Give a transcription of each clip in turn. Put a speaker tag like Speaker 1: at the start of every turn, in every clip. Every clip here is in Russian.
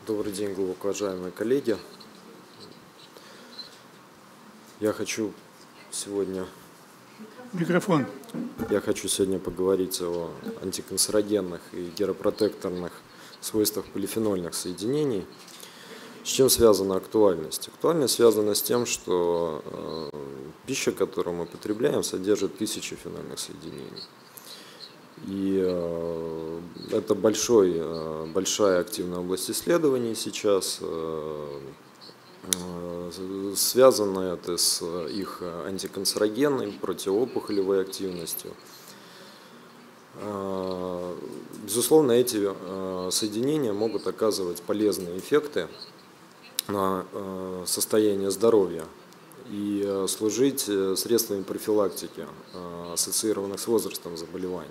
Speaker 1: Добрый день, глубоко уважаемые коллеги. Я хочу сегодня поговорить о антиканцерогенных и геропротекторных свойствах полифенольных соединений. С чем связана актуальность? Актуальность связана с тем, что пища, которую мы потребляем, содержит тысячи фенольных соединений. И это большая активная область исследований сейчас. Связано это с их антиканцерогенной, противоопухолевой активностью. Безусловно, эти соединения могут оказывать полезные эффекты на состояние здоровья и служить средствами профилактики, ассоциированных с возрастом заболеваний.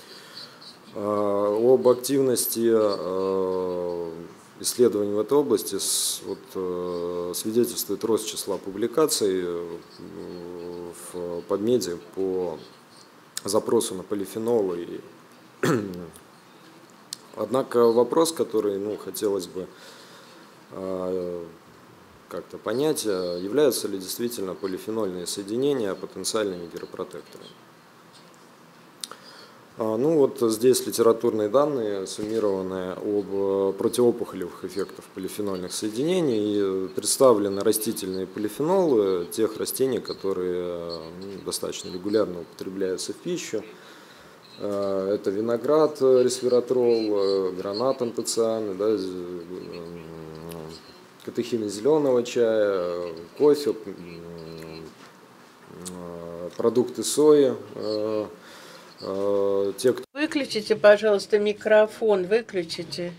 Speaker 1: Об активности исследований в этой области свидетельствует рост числа публикаций в PubMed по запросу на полифенолы. Однако вопрос, который хотелось бы как-то понять, являются ли действительно полифенольные соединения потенциальными геропротекторами. Здесь литературные данные, суммированные об противоопухолевых эффектах полифенольных соединений, и представлены растительные полифенолы тех растений, которые достаточно регулярно употребляются в пищу. Это виноград, ресвератрол, гранат антоцианы, катехины зеленого чая, кофе, продукты сои.
Speaker 2: Выключите, пожалуйста, микрофон, выключите.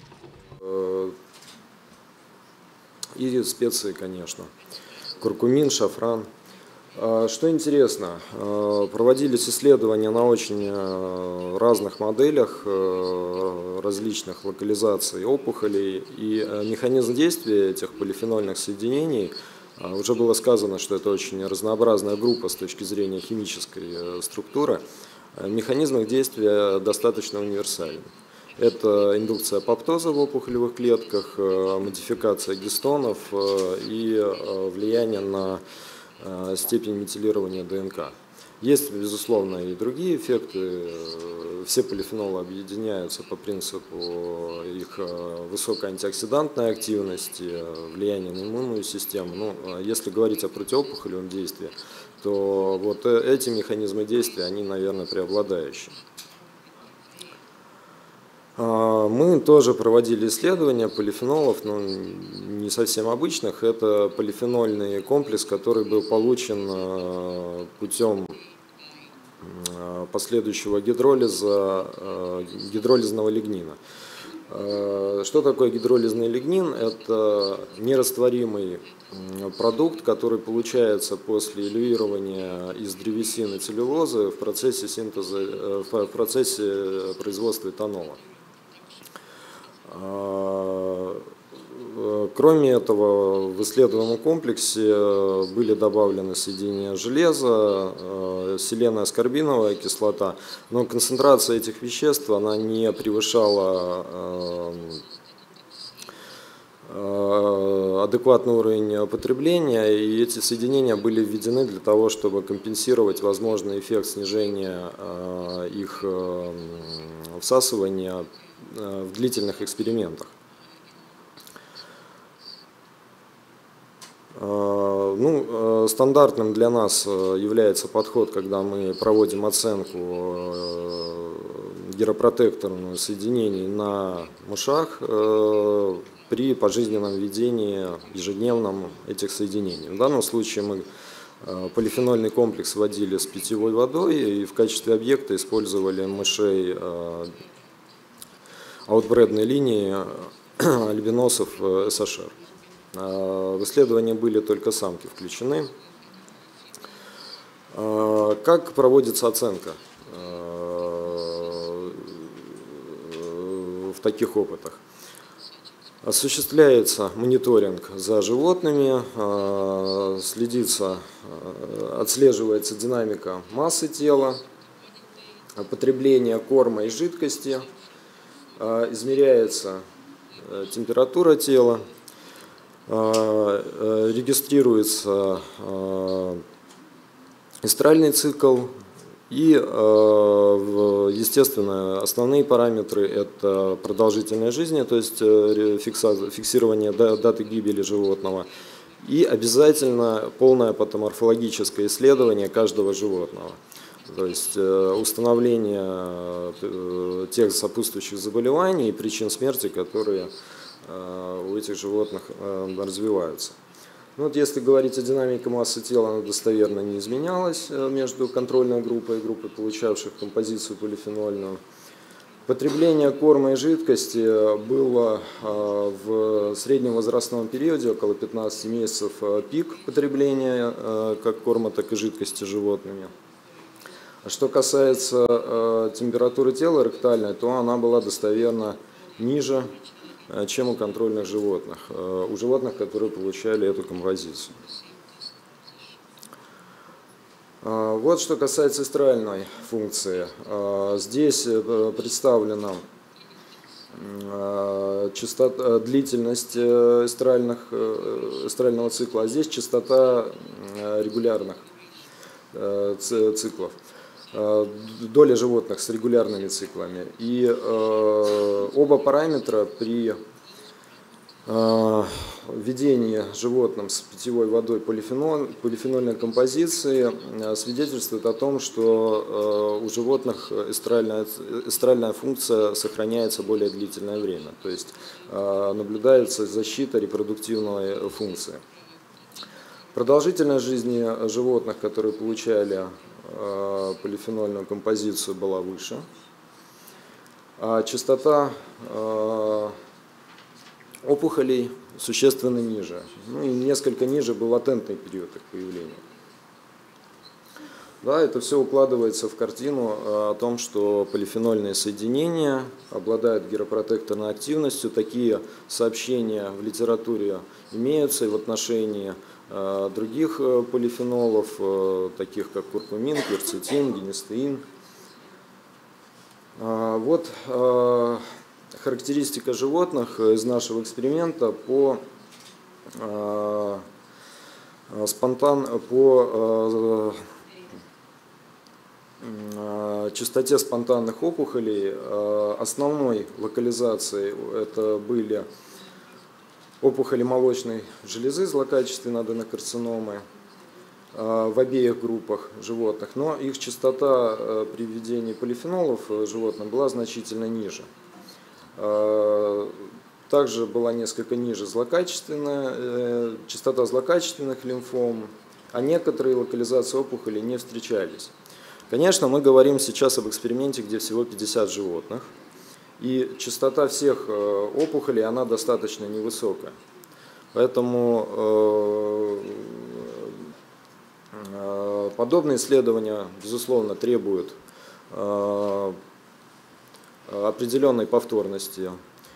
Speaker 1: И специи, конечно. Куркумин, шафран. Что интересно, проводились исследования на очень разных моделях, различных локализаций опухолей, и механизм действия этих полифенольных соединений, уже было сказано, что это очень разнообразная группа с точки зрения химической структуры. Механизм их действия достаточно универсален. Это индукция апоптоза в опухолевых клетках, модификация гистонов и влияние на степень метилирования ДНК. Есть, безусловно, и другие эффекты. Все полифенолы объединяются по принципу их высокой антиоксидантной активности, влияния на иммунную систему. Если говорить о противоопухолевом действии, то вот эти механизмы действия, они, наверное, преобладающие. Мы тоже проводили исследования полифенолов, но не совсем обычных. Это полифенольный комплекс, который был получен путем последующего гидролизного лигнина. Что такое гидролизный лигнин? Это нерастворимый продукт, который получается после илюирования из древесины целлюлозы в процессе производства этанола. Кроме этого, в исследуемом комплексе были добавлены соединения железа, селеноаскорбиновая кислота, но концентрация этих веществ она не превышала адекватный уровень потребления, и эти соединения были введены для того, чтобы компенсировать возможный эффект снижения их всасывания в длительных экспериментах. Стандартным для нас является подход, когда мы проводим оценку геропротекторных соединений на мышах при пожизненном введении ежедневном этих соединений. В данном случае мы полифенольный комплекс вводили с питьевой водой и в качестве объекта использовали мышей аутбредной линии альбиносов СШР. В исследование были только самки включены. Как проводится оценка в таких опытах? Осуществляется мониторинг за животными, отслеживается динамика массы тела, потребление корма и жидкости, измеряется температура тела, регистрируется эстральный цикл и, естественно, основные параметры – это продолжительность жизни, то есть фиксирование даты гибели животного, и обязательно полное патоморфологическое исследование каждого животного. То есть установление тех сопутствующих заболеваний и причин смерти, которые у этих животных развиваются. Ну, вот если говорить о динамике массы тела, она достоверно не изменялась между контрольной группой и группой, получавших композицию полифенольную. Потребление корма и жидкости было в среднем возрастном периоде, около 15 месяцев, пик потребления как корма, так и жидкости животными. Что касается температуры тела ректальной, то она была достоверно ниже, чем у контрольных животных, у животных, которые получали эту композицию. Вот что касается эстральной функции. Здесь представлена длительность эстрального цикла, а здесь частота регулярных циклов. Доля животных с регулярными циклами. И оба параметра при введении животным с питьевой водой полифенольной композиции свидетельствует о том, что у животных эстральная функция сохраняется более длительное время. То есть наблюдается защита репродуктивной функции. Продолжительность жизни животных, которые получали полифенольную композицию, была выше, а частота опухолей существенно ниже. Ну и несколько ниже был латентный период их появления. Да, это все укладывается в картину о том, что полифенольные соединения обладают гиропротекторной активностью. Такие сообщения в литературе имеются и в отношении других полифенолов, таких как куркумин, кверцетин, гинестеин. Вот характеристика животных из нашего эксперимента по частоте спонтанных опухолей. Основной локализацией это были опухоли молочной железы, злокачественные аденокарциномы в обеих группах животных, но их частота при введении полифенолов животным была значительно ниже. Также была несколько ниже частота злокачественных лимфом, а некоторые локализации опухолей не встречались. Конечно, мы говорим сейчас об эксперименте, где всего 50 животных. И частота всех опухолей, она достаточно невысокая. Поэтому подобные исследования, безусловно, требуют определенной повторности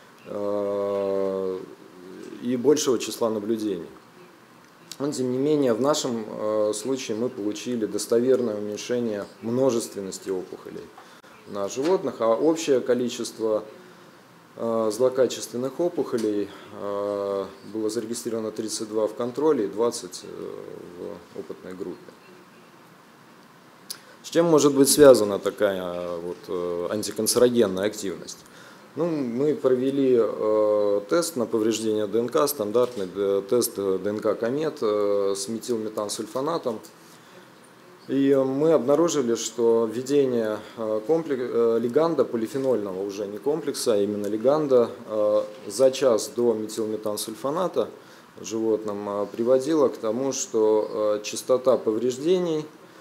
Speaker 1: и большего числа наблюдений. Но, тем не менее, в нашем случае мы получили достоверное уменьшение множественности опухолей на животных, а общее количество злокачественных опухолей было зарегистрировано 32 в контроле и 20 в опытной группе. С чем может быть связана такая вот антиканцерогенная активность? Ну, мы провели тест на повреждение ДНК, стандартный тест ДНК комет с метилметансульфонатом. И мы обнаружили, что введение лиганда полифенольного, уже не комплекса, а именно лиганда, за час до метилметансульфоната животным приводило к тому, что частота повреждений,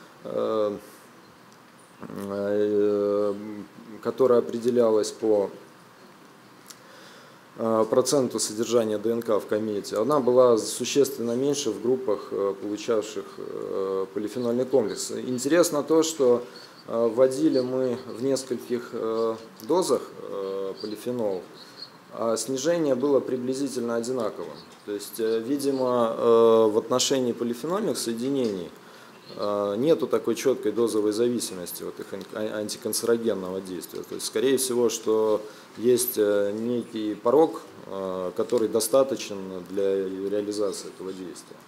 Speaker 1: которая определялась по проценту содержания ДНК в комете, она была существенно меньше в группах, получавших полифенольный комплекс. Интересно то, что вводили мы в нескольких дозах полифенол, а снижение было приблизительно одинаковым. То есть, видимо, в отношении полифенольных соединений нету такой четкой дозовой зависимости от их антиканцерогенного действия. То есть, скорее всего, что есть некий порог, который достаточен для реализации этого действия.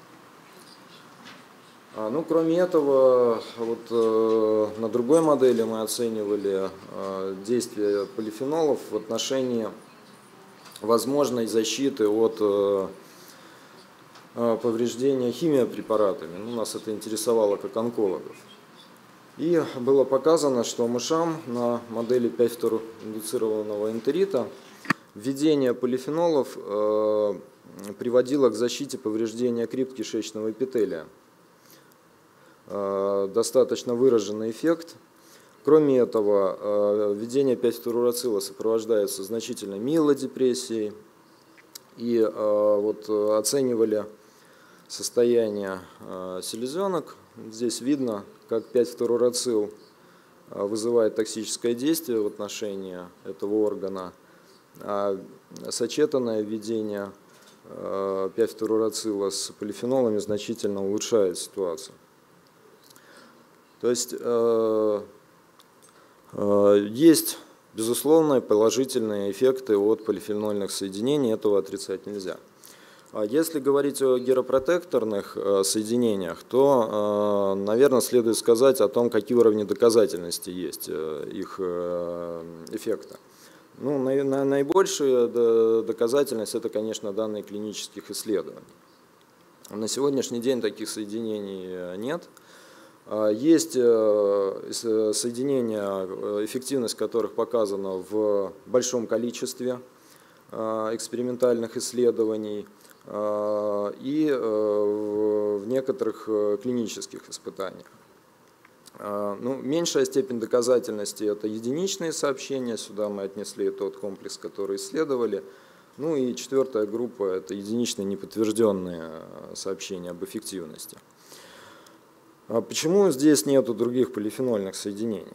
Speaker 1: Ну, кроме этого, вот на другой модели мы оценивали действие полифенолов в отношении возможной защиты от повреждения химиопрепаратами. Ну, нас это интересовало как онкологов. И было показано, что мышам на модели 5-фториндуцированного энтерита введение полифенолов приводило к защите повреждения крипт кишечного эпителия. Достаточно выраженный эффект. Кроме этого, введение 5-фторурацила сопровождается значительной миелодепрессией. И вот оценивали состояние селезенок. Здесь видно, как 5-фторурацил вызывает токсическое действие в отношении этого органа, а сочетанное введение 5-фторурацила с полифенолами значительно улучшает ситуацию. То есть есть безусловно положительные эффекты от полифенольных соединений, этого отрицать нельзя. Если говорить о геропротекторных соединениях, то, наверное, следует сказать о том, какие уровни доказательности есть их эффекта. Ну, наибольшая доказательность – это, конечно, данные клинических исследований. На сегодняшний день таких соединений нет. Есть соединения, эффективность которых показана в большом количестве экспериментальных исследований и в некоторых клинических испытаниях. Ну, меньшая степень доказательности – это единичные сообщения, сюда мы отнесли тот комплекс, который исследовали. Ну и четвертая группа – это единичные неподтвержденные сообщения об эффективности. А почему здесь нету других полифенольных соединений?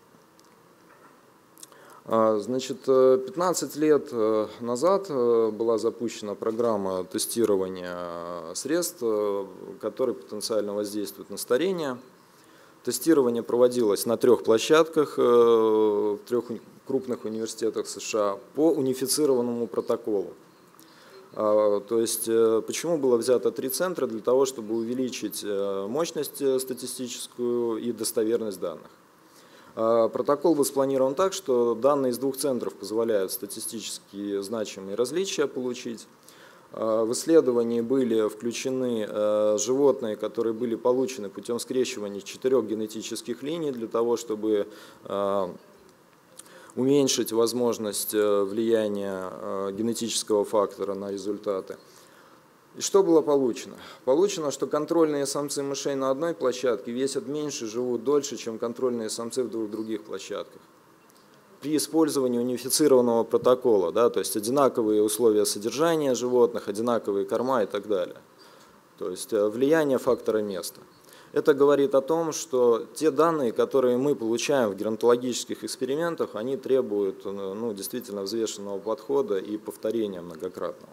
Speaker 1: Значит, 15 лет назад была запущена программа тестирования средств, которые потенциально воздействуют на старение. Тестирование проводилось на 3 площадках, в 3 крупных университетах США по унифицированному протоколу. То есть, почему было взято 3 центра? Для того, чтобы увеличить мощность статистическую и достоверность данных. Протокол был спланирован так, что данные из 2 центров позволяют статистически значимые различия получить. В исследовании были включены животные, которые были получены путем скрещивания 4 генетических линий для того, чтобы уменьшить возможность влияния генетического фактора на результаты. И что было получено? Получено, что контрольные самцы мышей на одной площадке весят меньше, живут дольше, чем контрольные самцы в 2 других площадках. При использовании унифицированного протокола, да, то есть одинаковые условия содержания животных, одинаковые корма и так далее. То есть влияние фактора места. Это говорит о том, что те данные, которые мы получаем в геронтологических экспериментах, они требуют действительно взвешенного подхода и повторения многократного.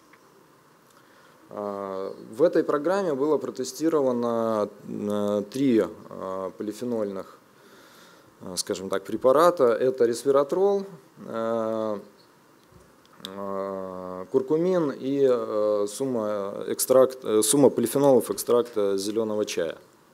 Speaker 1: В этой программе было протестировано 3 полифенольных, скажем так, препарата. Это ресвератрол, куркумин и сумма полифенолов экстракта зеленого чая.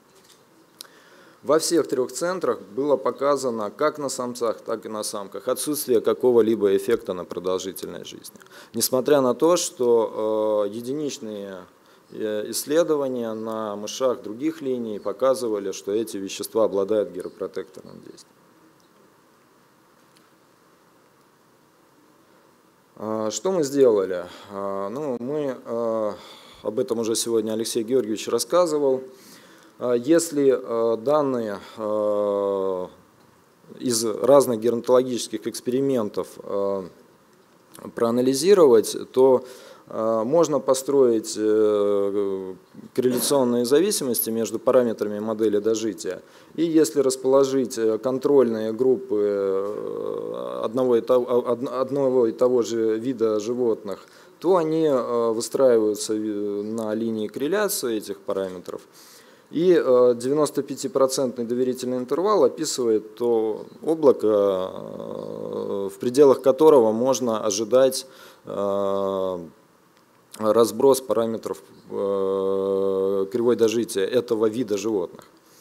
Speaker 1: Во всех 3 центрах было показано как на самцах, так и на самках отсутствие какого-либо эффекта на продолжительность жизни. Несмотря на то, что единичные исследования на мышах других линий показывали, что эти вещества обладают геропротекторным действием. Что мы сделали? Ну, мы об этом уже сегодня Алексей Георгиевич рассказывал. Если данные из разных геронтологических экспериментов проанализировать, то можно построить корреляционные зависимости между параметрами модели дожития. И если расположить контрольные группы одного и того же вида животных, то они выстраиваются на линии корреляции этих параметров. И 95% доверительный интервал описывает то облако, в пределах которого можно ожидать разброс параметров кривой дожития этого вида животных.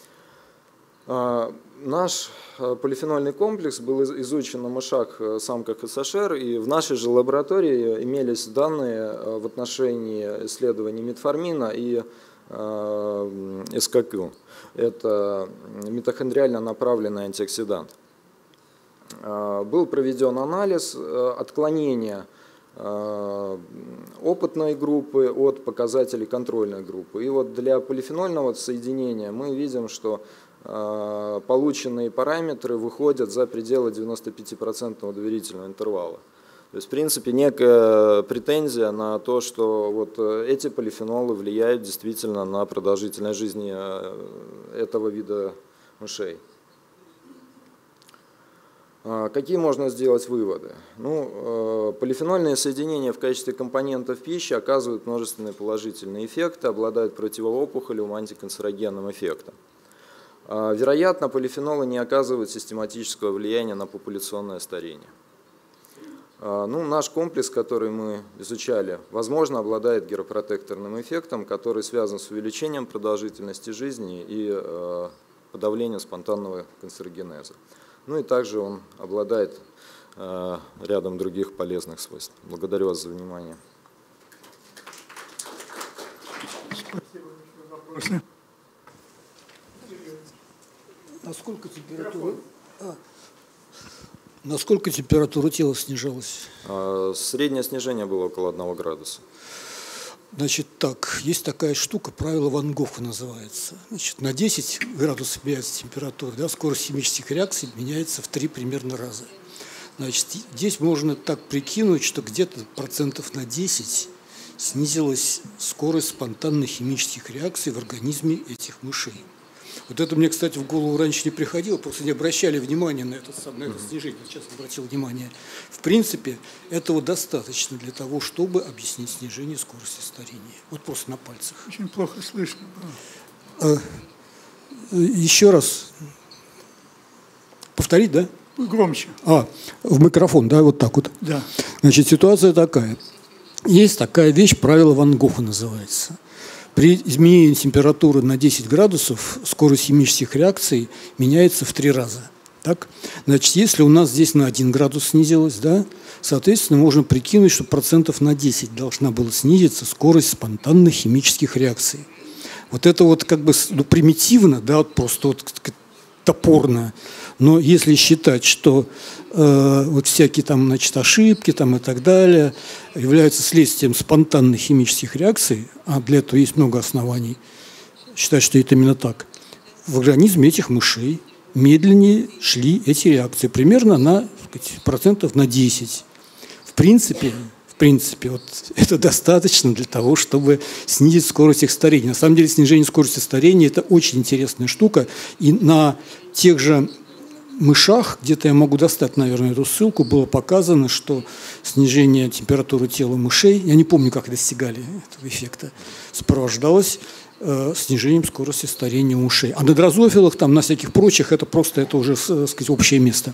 Speaker 1: Наш полифенольный комплекс был изучен на мышах, самках и СШР, и в нашей же лаборатории имелись данные в отношении исследований метформина и СКК. Это митохондриально направленный антиоксидант. Был проведен анализ отклонения опытной группы от показателей контрольной группы. И вот для полифенольного соединения мы видим, что полученные параметры выходят за пределы 95% доверительного интервала. То есть, в принципе, некая претензия на то, что вот эти полифенолы влияют действительно на продолжительность жизни этого вида мышей. Какие можно сделать выводы? Ну, полифенольные соединения в качестве компонентов пищи оказывают множественные положительные эффекты, обладают противоопухолевым, антиканцерогенным эффектом. Вероятно, полифенолы не оказывают систематического влияния на популяционное старение. Ну, наш комплекс, который мы изучали, возможно, обладает геропротекторным эффектом, который связан с увеличением продолжительности жизни и подавлением спонтанного канцерогенеза. Ну и также он обладает рядом других полезных свойств. Благодарю вас за внимание.
Speaker 3: Спасибо за вопросы.
Speaker 4: Насколько температура тела снижалась?
Speaker 1: Среднее снижение было около 1 градуса.
Speaker 4: Значит, так, есть такая штука, правило Ван Гога называется. Значит, на 10 градусов меняется температура, да, скорость химических реакций меняется в 3 примерно раза. Значит, здесь можно так прикинуть, что где-то процентов на 10 снизилась скорость спонтанных химических реакций в организме этих мышей. Вот это мне, кстати, в голову раньше не приходило, просто не обращали внимания на это снижение. Сейчас обратил внимание. В принципе, этого достаточно для того, чтобы объяснить снижение скорости старения. Вот просто на пальцах.
Speaker 3: Очень плохо слышно.
Speaker 4: Еще раз. Повторить, да?
Speaker 3: Громче.
Speaker 4: В микрофон, да, вот так вот.
Speaker 3: Да.
Speaker 4: Значит, ситуация такая. Есть такая вещь, правило Ван Гога называется. При изменении температуры на 10 градусов скорость химических реакций меняется в 3 раза. Так? Значит, если у нас здесь на 1 градус снизилась, да, соответственно, можно прикинуть, что процентов на 10 должна была снизиться скорость спонтанных химических реакций. Вот это вот как бы примитивно, да, вот просто вот топорно. Но если считать, что вот всякие там, значит, ошибки там, и так далее являются следствием спонтанных химических реакций, а для этого есть много оснований считать, что это именно так, в организме этих мышей медленнее шли эти реакции, примерно на, так сказать, процентов на 10. В принципе, вот это достаточно для того, чтобы снизить скорость их старения. На самом деле снижение скорости старения – это очень интересная штука, и на тех же мышах, где-то я могу достать, наверное, эту ссылку, было показано, что снижение температуры тела мышей, я не помню, как достигали этого эффекта, сопровождалось снижением скорости старения мышей. А на дрозофилах, там, на всяких прочих, это просто это уже, так сказать, общее место.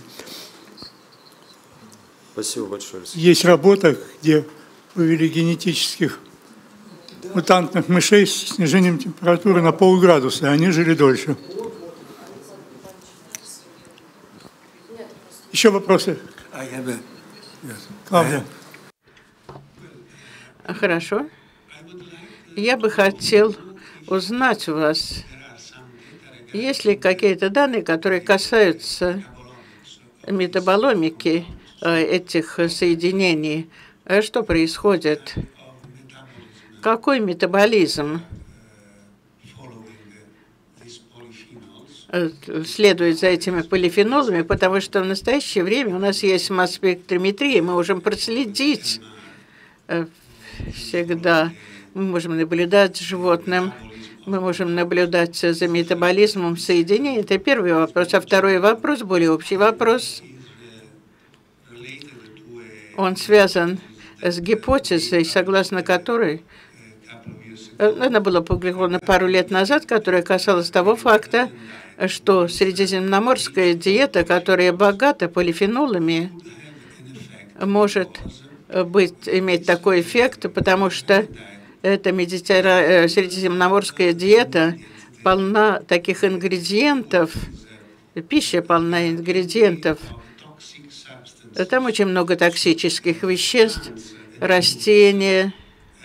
Speaker 1: Спасибо большое.
Speaker 3: Есть работа, где вывели генетических мутантных мышей с снижением температуры на полградуса, и они жили дольше. Еще вопросы? Клавдия.
Speaker 2: Хорошо. Я бы хотел узнать у вас, есть ли какие-то данные, которые касаются метаболомики этих соединений. Что происходит? Какой метаболизм следует за этими полифенолами, потому что в настоящее время у нас есть масс-спектрометрия, мы можем проследить всегда, мы можем наблюдать за животным, мы можем наблюдать за метаболизмом соединений. Это первый вопрос. А второй вопрос, более общий вопрос, он связан с гипотезой, согласно которой Она была опубликована пару лет назад, которая касалась того факта, что средиземноморская диета, которая богата полифенолами, может иметь такой эффект, потому что эта средиземноморская диета полна таких ингредиентов, пища полна ингредиентов. Там очень много токсических веществ, растения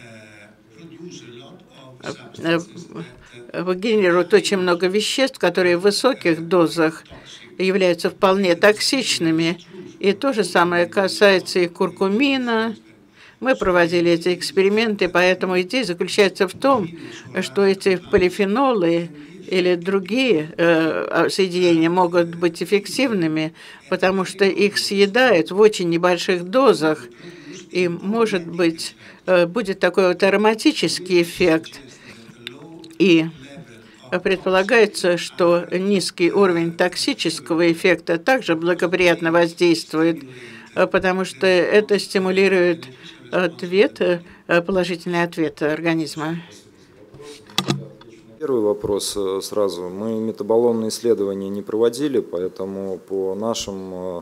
Speaker 2: генерируют очень много веществ, которые в высоких дозах являются вполне токсичными. И то же самое касается и куркумина. Мы проводили эти эксперименты, поэтому идея заключается в том, что эти полифенолы или другие соединения могут быть эффективными, потому что их съедают в очень небольших дозах, и, может быть, будет такой вот ароматический эффект. И предполагается, что низкий уровень токсического эффекта также благоприятно воздействует, потому что это стимулирует положительный ответ организма.
Speaker 1: Первый вопрос сразу. Мы метаболомные исследования не проводили, поэтому по нашим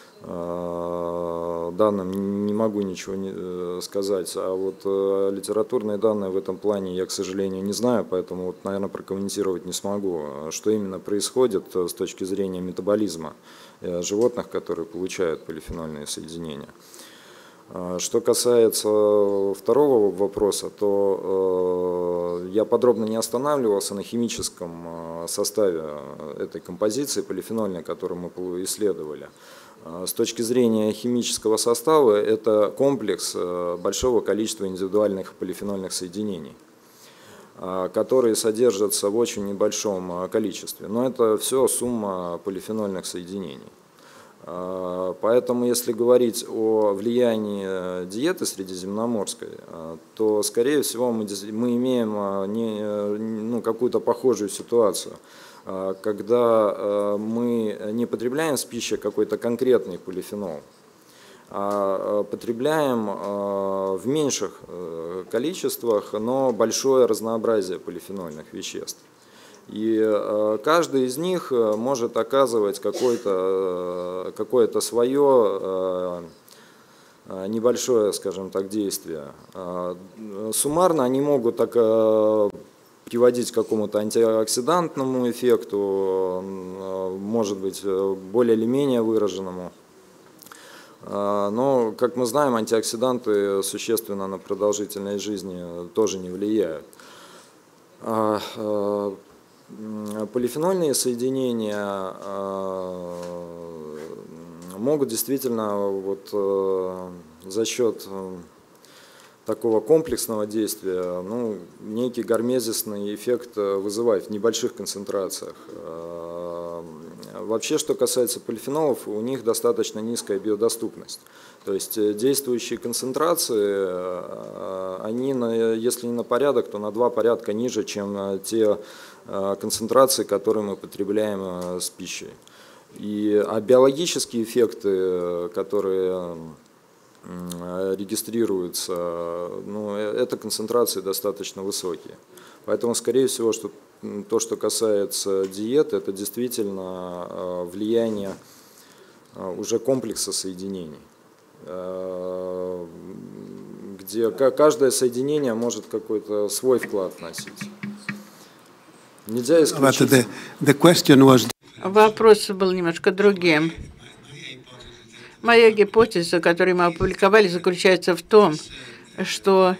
Speaker 1: данным не могу ничего сказать. А вот литературные данные в этом плане я, к сожалению, не знаю, поэтому, вот, наверное, прокомментировать не смогу. Что именно происходит с точки зрения метаболизма животных, которые получают полифенольные соединения. Что касается второго вопроса, то я подробно не останавливался на химическом составе этой композиции полифенольной, которую мы исследовали. С точки зрения химического состава, это комплекс большого количества индивидуальных полифенольных соединений, которые содержатся в очень небольшом количестве. Но это все сумма полифенольных соединений. Поэтому, если говорить о влиянии диеты средиземноморской, то, скорее всего, мы имеем какую-то похожую ситуацию, когда мы не потребляем с пищей какой-то конкретный полифенол, а потребляем в меньших количествах, но большое разнообразие полифенольных веществ. И каждый из них может оказывать какое-то свое небольшое, скажем так, действие. Суммарно они могут приводить к какому-то антиоксидантному эффекту, может быть, более или менее выраженному. Но, как мы знаем, антиоксиданты существенно на продолжительность жизни тоже не влияют. Полифенольные соединения могут действительно за счет такого комплексного действия некий гормезисный эффект вызывать в небольших концентрациях. Вообще, что касается полифенолов, у них достаточно низкая биодоступность. То есть действующие концентрации, они, если не на порядок, то на 2 порядка ниже, чем те концентрации, которые мы потребляем с пищей. А биологические эффекты, которые регистрируются, это концентрации достаточно высокие. Поэтому, скорее всего, что то, что касается диеты, это действительно влияние уже комплекса соединений, где каждое соединение может какой-то свой вклад вносить. Нельзя исключить.
Speaker 2: Вопрос был немножко другим. Моя гипотеза, которую мы опубликовали, заключается в том, что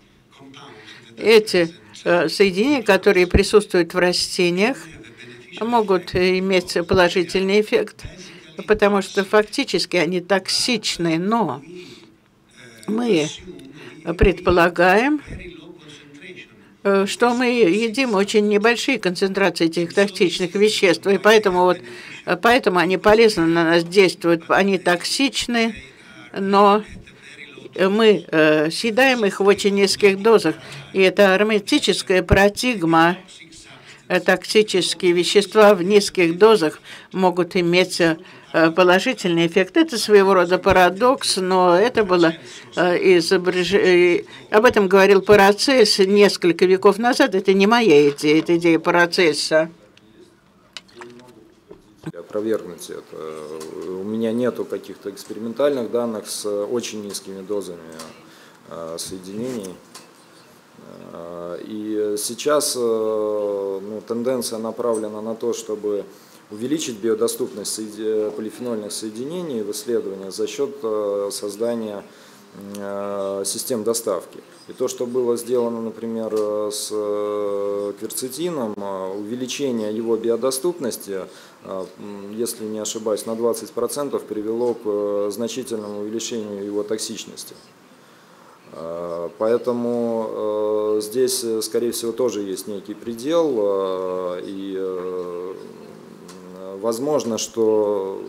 Speaker 2: эти соединения, которые присутствуют в растениях, могут иметь положительный эффект, потому что фактически они токсичны, но мы предполагаем, что мы едим очень небольшие концентрации этих токсичных веществ, и поэтому они полезно на нас действуют, они токсичны, но мы съедаем их в очень низких дозах. И это ароматическая парадигма. Токсические вещества в низких дозах могут иметь положительный эффект. Это своего рода парадокс, но это было изображено. Об этом говорил Парацельс несколько веков назад. Это не моя идея, это идея Парацельса.
Speaker 1: Опровергнуть это. У меня нету каких-то экспериментальных данных с очень низкими дозами соединений. И сейчас тенденция направлена на то, чтобы увеличить биодоступность полифенольных соединений в исследованиях за счет создания систем доставки. И то, что было сделано, например, с кверцетином, увеличение его биодоступности, если не ошибаюсь, на 20% привело к значительному увеличению его токсичности. Поэтому здесь, скорее всего, тоже есть некий предел, и возможно, что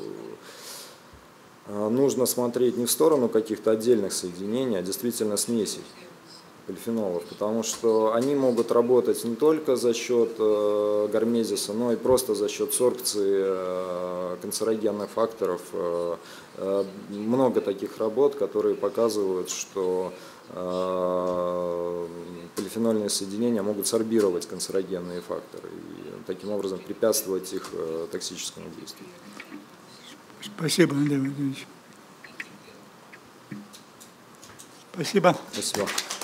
Speaker 1: нужно смотреть не в сторону каких-то отдельных соединений, а действительно смесей полифенолов, потому что они могут работать не только за счет гармезиса, но и просто за счет сорбции канцерогенных факторов. Много таких работ, которые показывают, что полифенольные соединения могут сорбировать канцерогенные факторы и таким образом препятствовать их токсическому действию.
Speaker 3: Спасибо, Андрей Владимирович. Спасибо.
Speaker 1: Спасибо.